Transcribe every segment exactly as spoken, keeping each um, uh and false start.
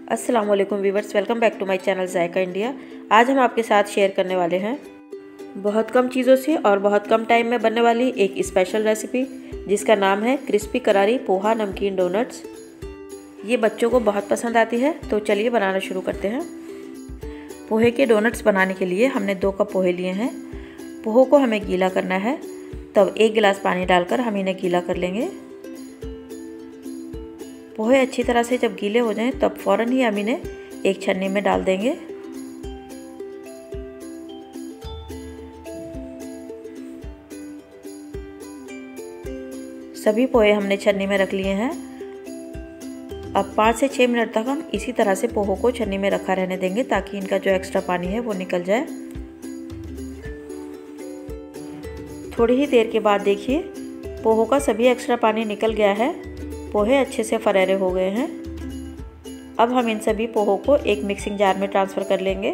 अस्सलाम वालेकुम viewers, welcome back to my channel Zaika India. आज हम आपके साथ शेयर करने वाले हैं बहुत कम चीज़ों से और बहुत कम टाइम में बनने वाली एक स्पेशल रेसिपी जिसका नाम है क्रिस्पी करारी पोहा नमकीन डोनट्स। ये बच्चों को बहुत पसंद आती है, तो चलिए बनाना शुरू करते हैं। पोहे के डोनट्स बनाने के लिए हमने दो कप पोहे लिए हैं। पोहे को हमें गीला करना है, तब एक गिलास पानी डालकर हम इन्हें गीला कर लेंगे। पोहे अच्छी तरह से जब गीले हो जाएं तब फ़ौरन ही हम इन्हें एक छन्नी में डाल देंगे। सभी पोहे हमने छन्नी में रख लिए हैं। अब पाँच से छः मिनट तक हम इसी तरह से पोहों को छन्नी में रखा रहने देंगे ताकि इनका जो एक्स्ट्रा पानी है वो निकल जाए। थोड़ी ही देर के बाद देखिए पोहों का सभी एक्स्ट्रा पानी निकल गया है। पोहे अच्छे से फरेरे हो गए हैं। अब हम इन सभी पोहों को एक मिक्सिंग जार में ट्रांसफ़र कर लेंगे।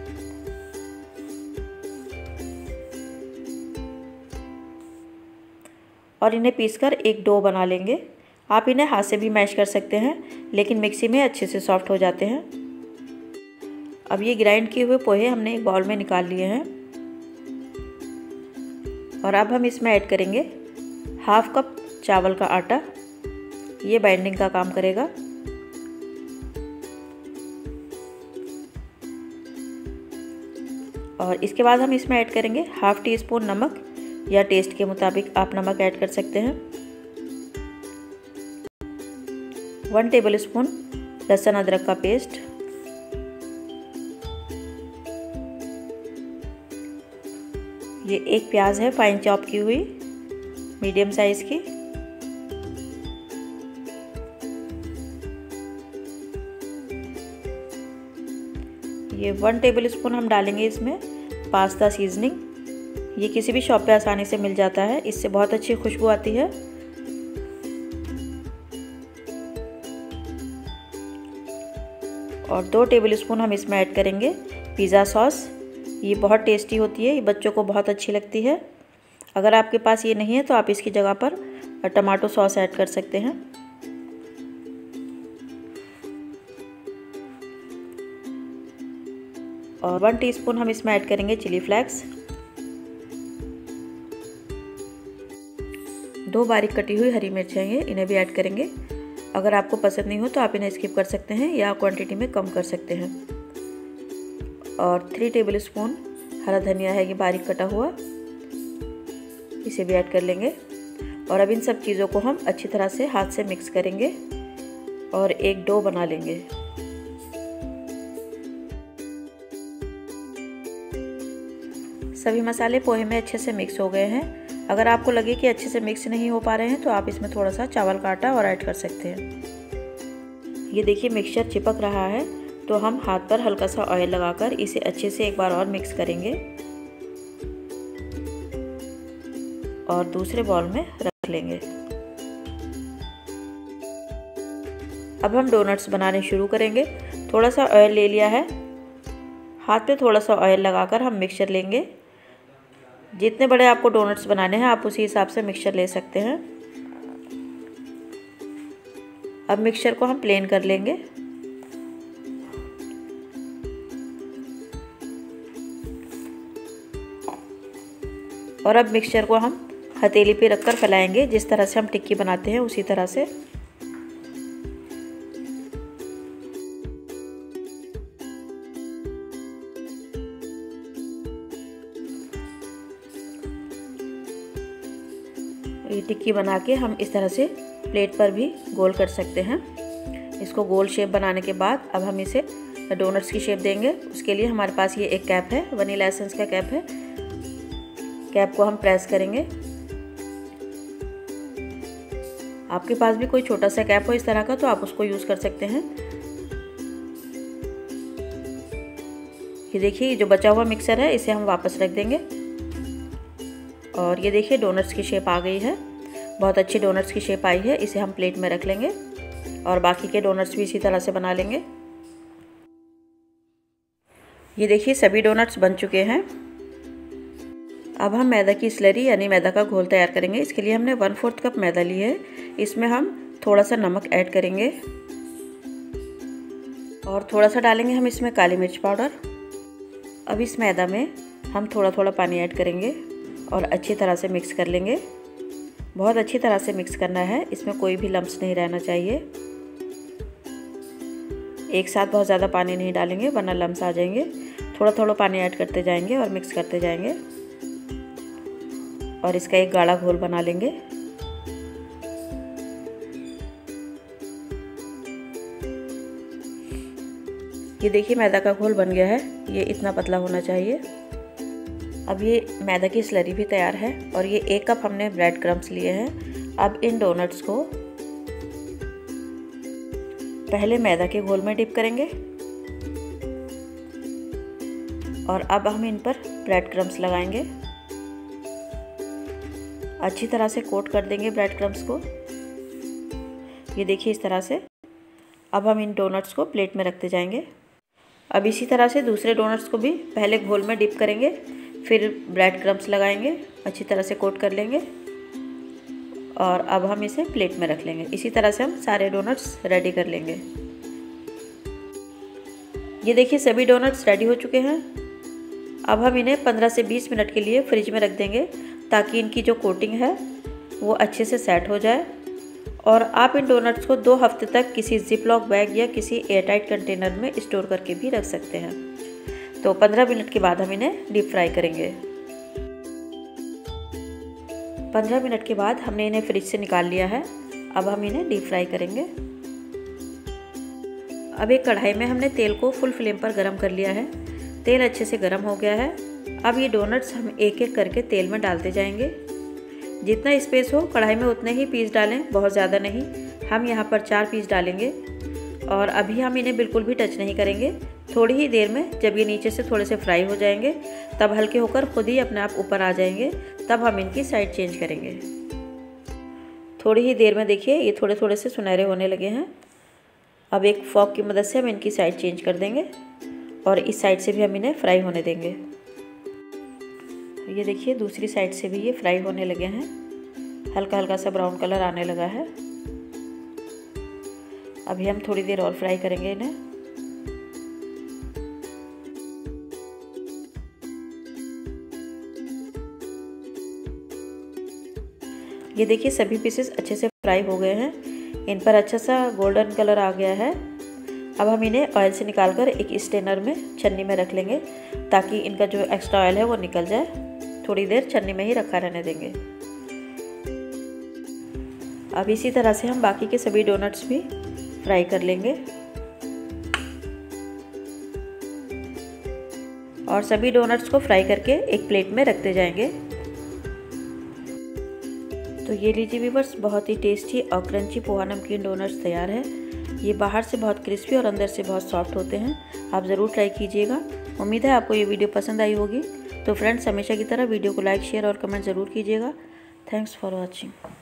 और इन्हें पीसकर एक डो बना लेंगे। आप इन्हें हाथ से भी मैश कर सकते हैं, लेकिन मिक्सी में अच्छे से सॉफ्ट हो जाते हैं। अब ये ग्राइंड किए हुए पोहे हमने एक बाउल में निकाल लिए हैं। और अब हम इसमें ऐड करेंगे हाफ कप चावल का आटा। ये बाइंडिंग का काम करेगा। और इसके बाद हम इसमें ऐड करेंगे हाफ टी स्पून नमक, या टेस्ट के मुताबिक आप नमक ऐड कर सकते हैं। वन टेबल स्पून लहसुन अदरक का पेस्ट, ये एक प्याज है फाइन चॉप की हुई मीडियम साइज की। ये वन टेबल स्पून हम डालेंगे इसमें पास्ता सीजनिंग। ये किसी भी शॉप पे आसानी से मिल जाता है, इससे बहुत अच्छी खुशबू आती है। और दो टेबल स्पून हम इसमें ऐड करेंगे पिज़्ज़ा सॉस। ये बहुत टेस्टी होती है, ये बच्चों को बहुत अच्छी लगती है। अगर आपके पास ये नहीं है तो आप इसकी जगह पर टमाटो सॉस ऐड कर सकते हैं। और वन टीस्पून हम इसमें ऐड करेंगे चिली फ्लेक्स। दो बारीक कटी हुई हरी मिर्च हैं, ये इन्हें भी ऐड करेंगे। अगर आपको पसंद नहीं हो तो आप इन्हें स्किप कर सकते हैं या क्वांटिटी में कम कर सकते हैं। और थ्री टेबल स्पून हरा धनिया है, ये बारीक कटा हुआ, इसे भी ऐड कर लेंगे। और अब इन सब चीज़ों को हम अच्छी तरह से हाथ से मिक्स करेंगे और एक डो बना लेंगे। सभी मसाले पोहे में अच्छे से मिक्स हो गए हैं। अगर आपको लगे कि अच्छे से मिक्स नहीं हो पा रहे हैं तो आप इसमें थोड़ा सा चावल का आटा और ऐड कर सकते हैं। ये देखिए मिक्सचर चिपक रहा है, तो हम हाथ पर हल्का सा ऑयल लगाकर इसे अच्छे से एक बार और मिक्स करेंगे और दूसरे बाउल में रख लेंगे। अब हम डोनट्स बनाने शुरू करेंगे। थोड़ा सा ऑयल ले लिया है, हाथ पे थोड़ा सा ऑयल लगाकर हम मिक्सचर लेंगे। जितने बड़े आपको डोनट्स बनाने हैं आप उसी हिसाब से मिक्सचर ले सकते हैं। अब मिक्सचर को हम प्लेन कर लेंगे। और अब मिक्सचर को हम हथेली पे रखकर फैलाएंगे, जिस तरह से हम टिक्की बनाते हैं उसी तरह से। ये टिक्की बना के हम इस तरह से प्लेट पर भी गोल कर सकते हैं। इसको गोल शेप बनाने के बाद अब हम इसे डोनट्स की शेप देंगे। उसके लिए हमारे पास ये एक कैप है, वनीला एसेंस का कैप है। कैप को हम प्रेस करेंगे। आपके पास भी कोई छोटा सा कैप हो इस तरह का तो आप उसको यूज़ कर सकते हैं। ये देखिए जो बचा हुआ मिक्सर है इसे हम वापस रख देंगे। और ये देखिए डोनट्स की शेप आ गई है, बहुत अच्छी डोनट्स की शेप आई है। इसे हम प्लेट में रख लेंगे और बाकी के डोनट्स भी इसी तरह से बना लेंगे। ये देखिए सभी डोनट्स बन चुके हैं। अब हम मैदा की स्लरी यानी मैदा का घोल तैयार करेंगे। इसके लिए हमने वन फोर्थ कप मैदा ली है। इसमें हम थोड़ा सा नमक ऐड करेंगे और थोड़ा सा डालेंगे हम इसमें काली मिर्च पाउडर। अब इस मैदा में हम थोड़ा थोड़ा पानी ऐड करेंगे और अच्छी तरह से मिक्स कर लेंगे। बहुत अच्छी तरह से मिक्स करना है, इसमें कोई भी लम्स नहीं रहना चाहिए। एक साथ बहुत ज़्यादा पानी नहीं डालेंगे वरना लम्स आ जाएंगे। थोड़ा थोड़ा पानी ऐड करते जाएंगे और मिक्स करते जाएंगे और इसका एक गाढ़ा घोल बना लेंगे। ये देखिए मैदा का घोल बन गया है, ये इतना पतला होना चाहिए। अब ये मैदा की स्लरी भी तैयार है और ये एक कप हमने ब्रेड क्रम्स लिए हैं। अब इन डोनट्स को पहले मैदा के घोल में डिप करेंगे और अब हम इन पर ब्रेड क्रम्स लगाएंगे। अच्छी तरह से कोट कर देंगे ब्रेड क्रम्स को। ये देखिए इस तरह से। अब हम इन डोनट्स को प्लेट में रखते जाएंगे। अब इसी तरह से दूसरे डोनट्स को भी पहले घोल में डिप करेंगे, फिर ब्रेड क्रम्स लगाएंगे, अच्छी तरह से कोट कर लेंगे और अब हम इसे प्लेट में रख लेंगे। इसी तरह से हम सारे डोनट्स रेडी कर लेंगे। ये देखिए सभी डोनट्स रेडी हो चुके हैं। अब हम इन्हें पंद्रह से बीस मिनट के लिए फ्रिज में रख देंगे ताकि इनकी जो कोटिंग है वो अच्छे से सेट हो जाए। और आप इन डोनट्स को दो हफ्ते तक किसी जिपलॉक बैग या किसी एयरटाइट कंटेनर में स्टोर करके भी रख सकते हैं। तो पंद्रह मिनट के बाद हम इन्हें डीप फ्राई करेंगे। पंद्रह मिनट के बाद हमने इन्हें फ्रिज से निकाल लिया है। अब हम इन्हें डीप फ्राई करेंगे। अब एक कढ़ाई में हमने तेल को फुल फ्लेम पर गरम कर लिया है। तेल अच्छे से गरम हो गया है। अब ये डोनट्स हम एक एक करके तेल में डालते जाएंगे। जितना स्पेस हो कढ़ाई में उतने ही पीस डालें, बहुत ज़्यादा नहीं। हम यहाँ पर चार पीस डालेंगे और अभी हम इन्हें बिल्कुल भी टच नहीं करेंगे। थोड़ी ही देर में जब ये नीचे से थोड़े से फ्राई हो जाएंगे तब हल्के होकर खुद ही अपने आप ऊपर आ जाएंगे, तब हम इनकी साइड चेंज करेंगे। थोड़ी ही देर में देखिए ये थोड़े थोड़े से सुनहरे होने लगे हैं। अब एक फॉक की मदद से हम इनकी साइड चेंज कर देंगे और इस साइड से भी हम इन्हें फ्राई होने देंगे। ये देखिए दूसरी साइड से भी ये फ्राई होने लगे हैं। हल्का हल्का सा ब्राउन कलर आने लगा है। अभी हम थोड़ी देर और फ्राई करेंगे इन्हें। ये देखिए सभी पीसेस अच्छे से फ्राई हो गए हैं। इन पर अच्छा सा गोल्डन कलर आ गया है। अब हम इन्हें ऑयल से निकालकर एक स्ट्रेनर में छन्नी में रख लेंगे ताकि इनका जो एक्स्ट्रा ऑयल है वो निकल जाए। थोड़ी देर छन्नी में ही रखा रहने देंगे। अब इसी तरह से हम बाकी के सभी डोनट्स भी फ्राई कर लेंगे और सभी डोनट्स को फ्राई करके एक प्लेट में रखते जाएंगे। तो ये लीजिए व्यूअर्स, बहुत ही टेस्टी और क्रंची पोहा नमकीन डोनट्स तैयार है। ये बाहर से बहुत क्रिस्पी और अंदर से बहुत सॉफ्ट होते हैं। आप ज़रूर ट्राई कीजिएगा। उम्मीद है आपको ये वीडियो पसंद आई होगी। तो फ्रेंड्स, हमेशा की तरह वीडियो को लाइक, शेयर और कमेंट ज़रूर कीजिएगा। Thanks for watching.